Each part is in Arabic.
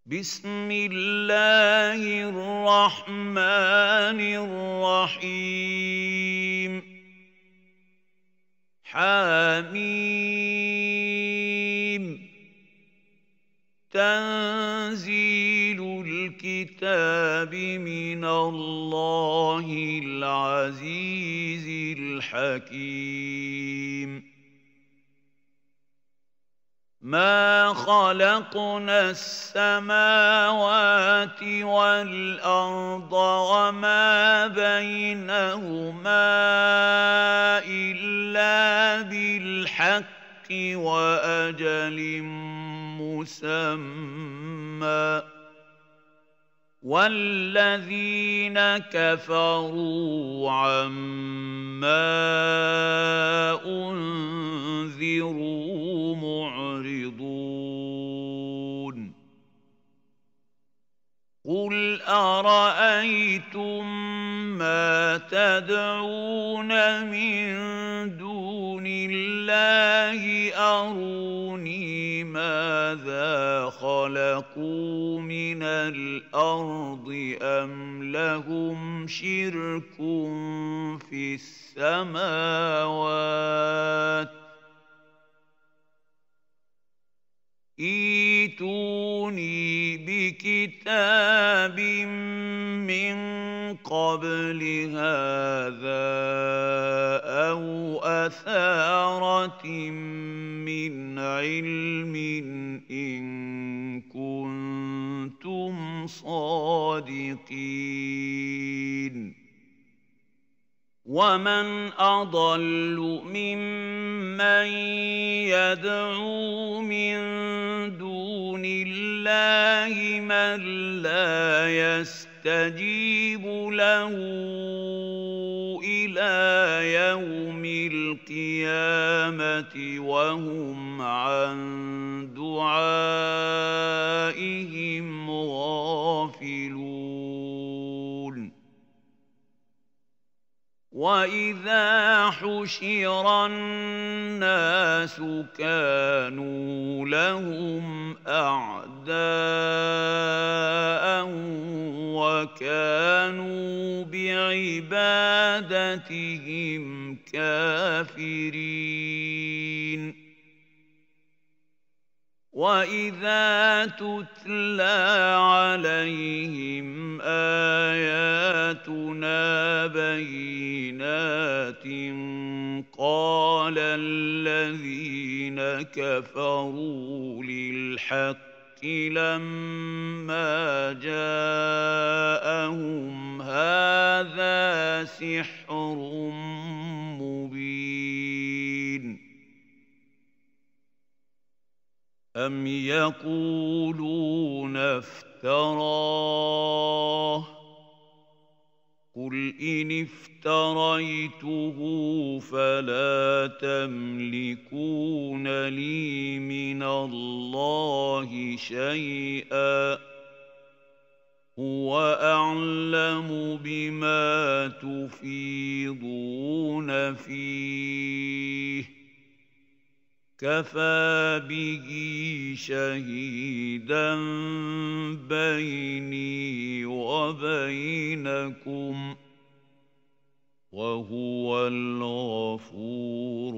بسم الله الرحمن الرحيم حميم تنزيل الكتاب من الله العزيز الحكيم ما خلقنا السماوات والأرض وما بينهما إلا بالحق وأجل مسمى والذين كفروا عما أنذروا معرضون قل أرأيتم ما تدعون من دون الله أروني ماذا خلقوا من الأرض أم لهم شرك في السماوات ائتوني بكتاب من قبل هذا أو أثارة من علم إن كنتم صادقين ومن أضل ممن يدعو من دون الله من لا يستجيب له إلى يوم القيامة وهم عن دعائهم غافلون وَإِذَا حُشِرَ النَّاسُ كَانُوا لَهُمْ أَعْدَاءً وَكَانُوا بِعِبَادَتِهِمْ كَافِرِينَ وَإِذَا تُتْلَى عَلَيْهِمْ آيَاتُنَا بَيِّنَاتٍ قَالَ الَّذِينَ كَفَرُوا لِلْحَقِّ لَمَّا جَاءَهُمْ هَذَا سِحْرٌ مُبِينٌ أَمْ يَقُولُونَ افْتَرَاهُ قُلْ إِنِ افْتَرَيْتُهُ فَلَا تَمْلِكُونَ لِي مِنَ اللَّهِ شَيْئًا هُوَ أَعْلَمُ بِمَا تُفِيضُونَ فِيهِ كَفَى بِهِ شَهِيدًا بَيْنِي وَبَيْنَكُمْ وَهُوَ الْغَفُورُ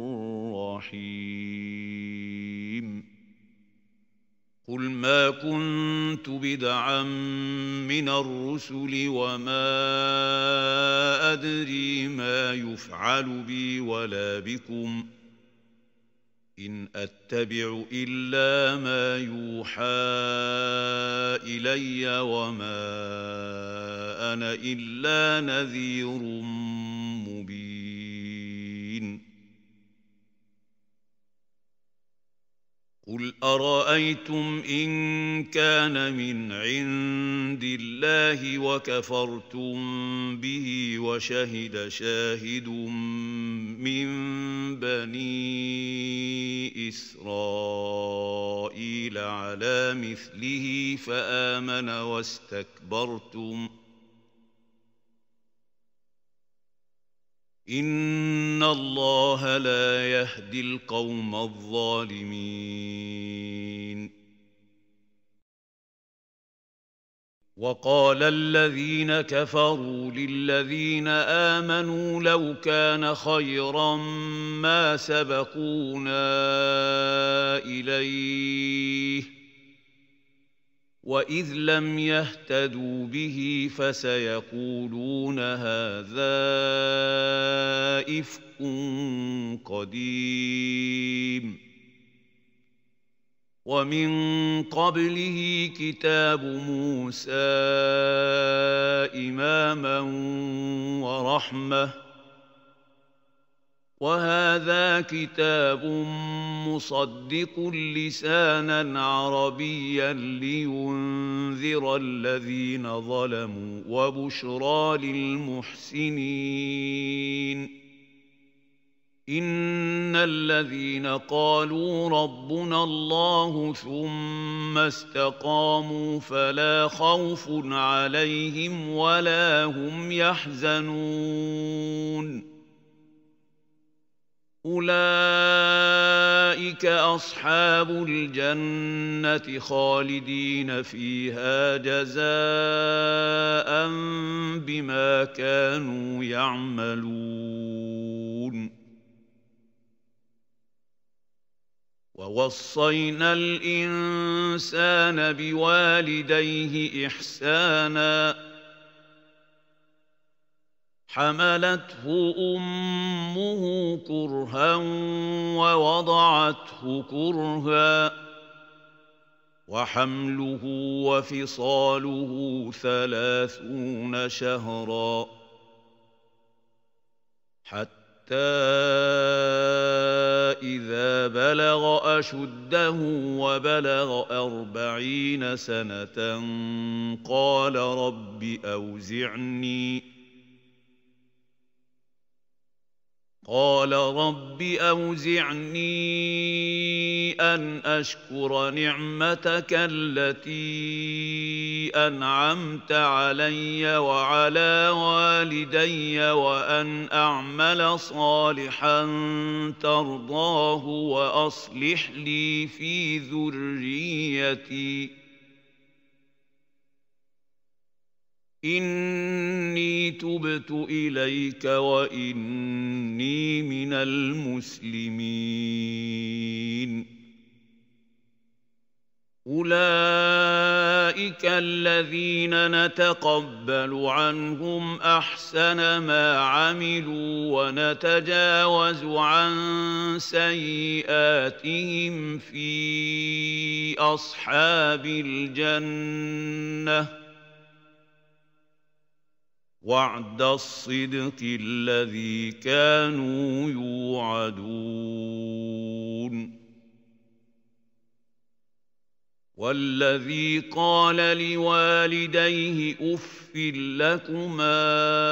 الرَّحِيمُ قُلْ مَا كُنتُ بِدْعًا مِنَ الرُّسُلِ وَمَا أَدْرِي مَا يُفْعَلُ بِي وَلَا بِكُمْ إِنْ أَتَّبِعُ إِلَّا مَا يُوحَى إِلَيَّ وَمَا أَنَا إِلَّا نَذِيرٌ مُبِينٌ قُلْ أَرَأَيْتُمْ إِنْ كَانَ مِنْ عِنْدِ اللَّهِ وَكَفَرْتُمْ بِهِ وَشَهِدَ شَاهِدٌ مِّن بَنِي إِسْرَائِيلَ عَلَى مِثْلِهِ فَآمَنَ وَاسْتَكْبَرْتُمْ إِنَّ اللَّهَ لَا يَهْدِي الْقَوْمَ الظَّالِمِينَ وقال الذين كفروا للذين آمنوا لو كان خيرا ما سبقونا إليه وإذ لم يهتدوا به فسيقولون هذا إفك قديم ومن قبله كتاب موسى إماما ورحمة وهذا كتاب مصدق لسانا عربيا لينذر الذين ظلموا وبشرى للمحسنين إن الذين قالوا ربنا الله ثم استقاموا فلا خوف عليهم ولا هم يحزنون أولئك أصحاب الجنة خالدين فيها جزاء بما كانوا يعملون ووصينا الإنسان بوالديه إحسانا حملته أمه كرها ووضعته كرها وحمله وفصاله 30 شهرا حتى إذا بلغ أشده وبلغ 40 سنة قال رب أوزعني أن أشكر نعمتك التي أنعمت علي وعلى والدي وأن أعمل صالحا ترضاه وأصلح لي في ذريتي إني تبت إليك وإني من المسلمين أولئك الذين نتقبل عنهم أحسن ما عملوا ونتجاوز عن سيئاتهم في أصحاب الجنة وعد الصدق الذي كانوا يوعدون والذي قال لوالديه أف لكما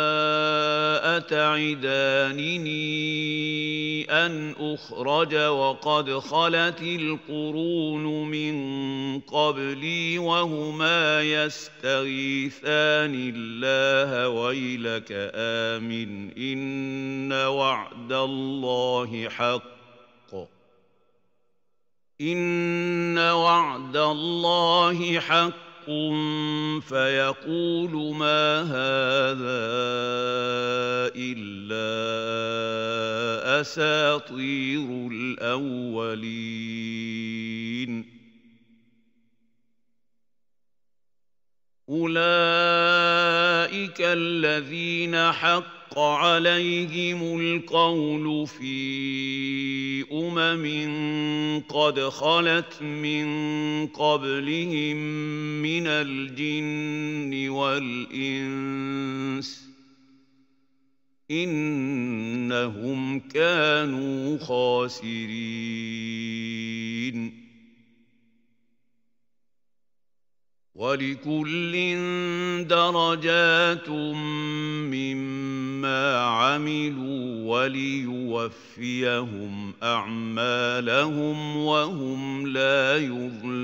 أتعدانني أن أخرج وقد خلت القرون من قبلي وهما يستغيثان الله ويلك آمن إن وعد الله حق إن وعد الله حق فيقول ما هذا إلا أساطير الأولين أولئك الذين حق عليهم القول في قد خلت من قبلهم من الجن والإنس إنهم كانوا خاسرين ولكل درجات مما عملوا وليوفيهم أعمالهم وهم لا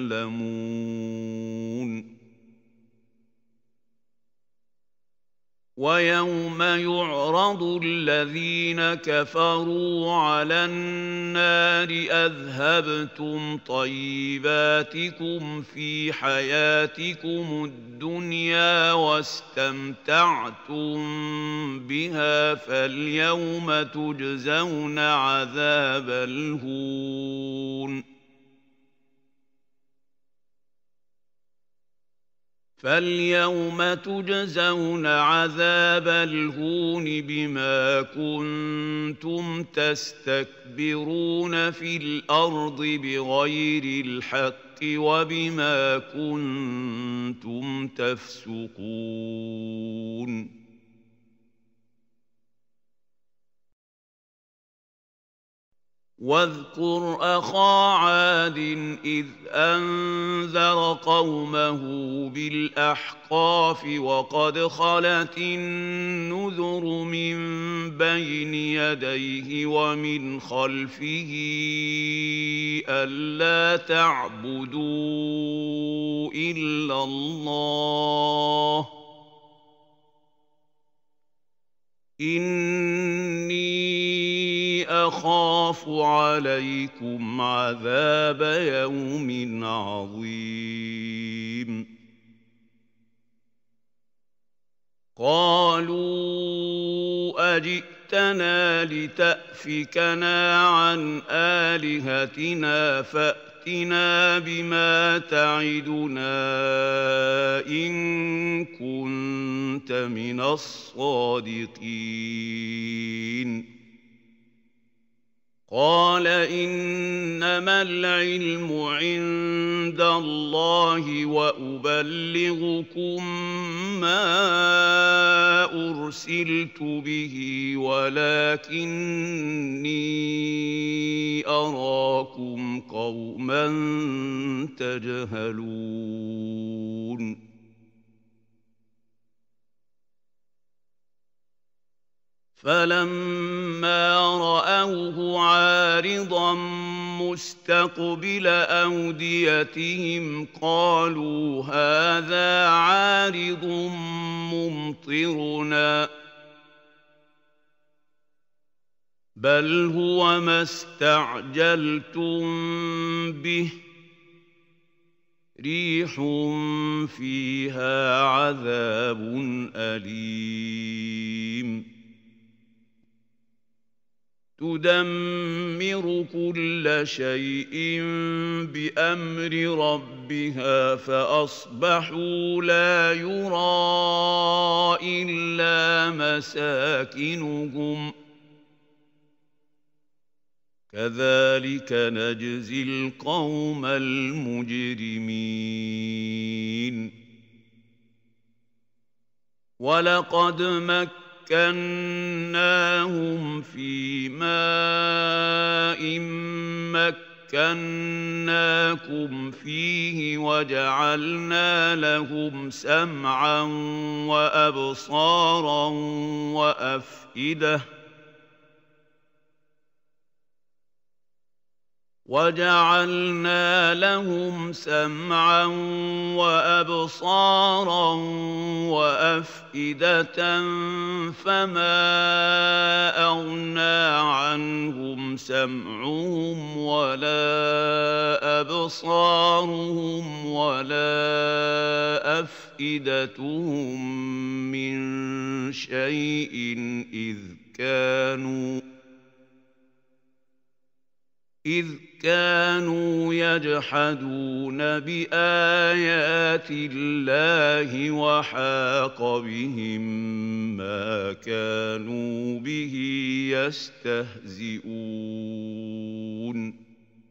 يظلمون ويوم يعرض الذين كفروا على النار أذهبتم طيباتكم في حياتكم الدنيا واستمتعتم بها فاليوم تجزون عذاب الهون بما كنتم تستكبرون في الأرض بغير الحق وبما كنتم تفسقون واذكر أخا عاد إذ أنذر قومه بالأحقاف وقد خلت النذر من بين يديه ومن خلفه ألا تعبدوا إلا الله إني أخاف عليكم عذاب يوم عظيم قالوا أجئتنا لتأفكنا عن آلهتنا فأتنا بما تعدنا إن كنت من الصادقين قال إنما العلم عند الله وأبلغكم ما أرسلت به ولكني أراكم قوما تجهلون فلما رأوه عارضا مستقبل أوديتهم قالوا هذا عارض ممطرنا بل هو ما استعجلتم به ريح فيها عذاب أليم تدمر كل شيء بأمر ربها فأصبحوا لا يرى إلا مساكنهم كذلك نجزي القوم المجرمين ولقد مكناهم في ماء مكناكم فيه وجعلنا لهم سمعا وأبصارا وأفئدة فما أغنى عنهم سمعهم ولا أبصارهم ولا أفئدتهم من شيء إذ كانوا يجحدون بآيات الله وحاق بهم ما كانوا به يستهزئون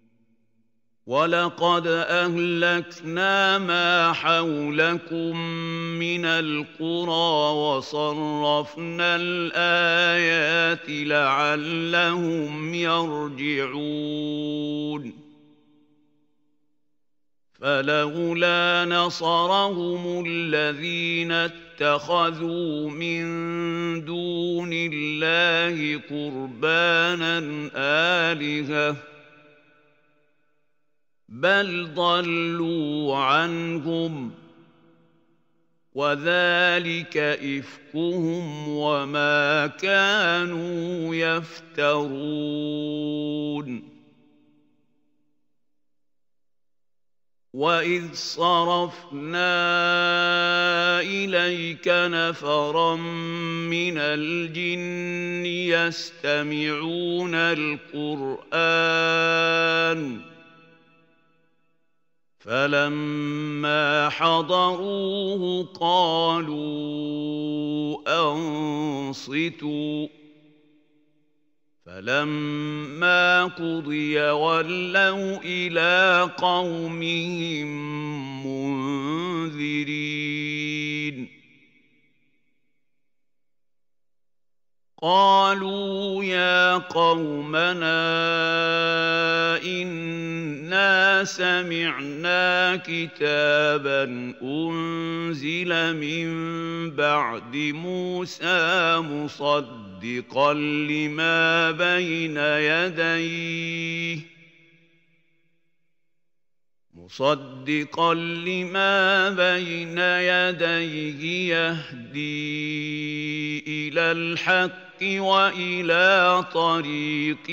ولقد أهلكنا ما حولكم من القرى وصرفنا الآيات لعلهم يرجعون فلولا نصرهم الذين اتخذوا من دون الله قربانا آلهة بل ضلوا عنهم وذلك إفكهم وما كانوا يفترون. وإذ صرفنا إليك نفرا من الجن يستمعون القرآن فلما حضروه قالوا أنصتوا فلما قضي ولوا إلى قومهم منذرين. قالوا يا قومنا إنا سمعنا كتابا أنزل من بعد موسى مصدقا لما بين يديه يهدي إلى الحق وإلى طريق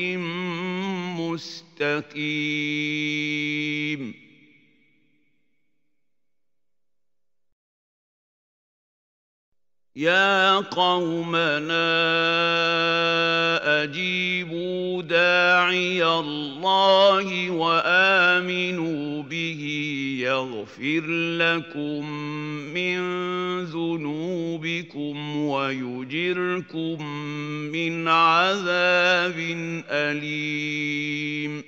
مستقيم. يا قومنا أجيبوا داعي الله وآمنوا به يغفر لكم من ذنوبكم ويجركم من عذاب أليم.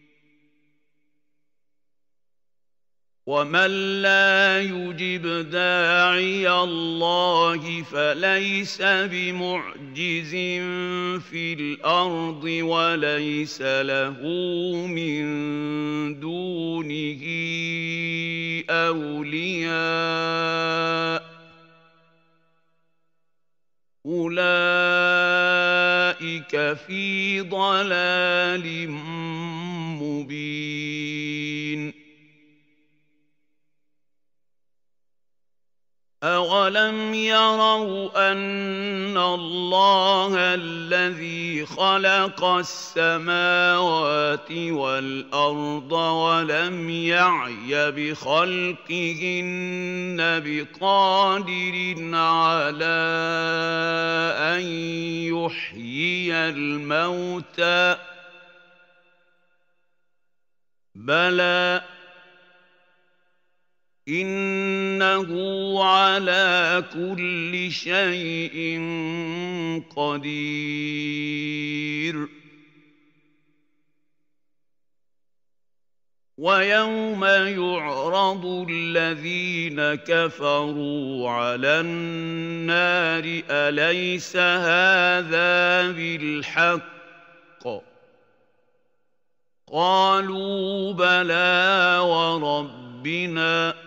ومن لا يجب داعي الله فليس بمعجز في الأرض وليس له من دونه أولياء أولئك في ضلال مبين. أولم يروا أن الله الذي خلق السماوات والأرض ولم يعي بخلقهن بقادر على أن يحيي الموتى بلى إنه على كل شيء قدير. ويوم يعرض الذين كفروا على النار أليس هذا بالحق قالوا بلى وربنا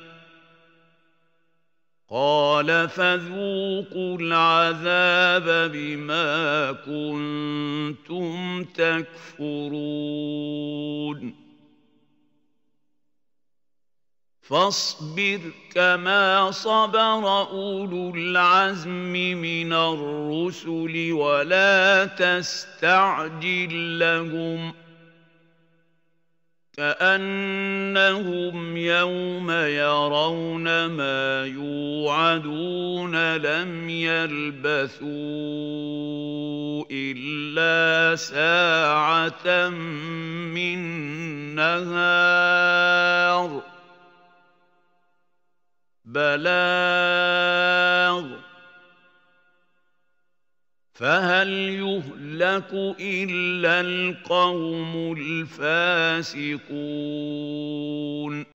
قال فذوقوا العذاب بما كنتم تكفرون. فاصبر كما صبر أولو العزم من الرسل ولا تستعجل لهم كأنهم يوم يرون ما يوعدون لم يلبثوا إلا ساعة من نهار بلاغ فهل يهلك إلا القوم الفاسقون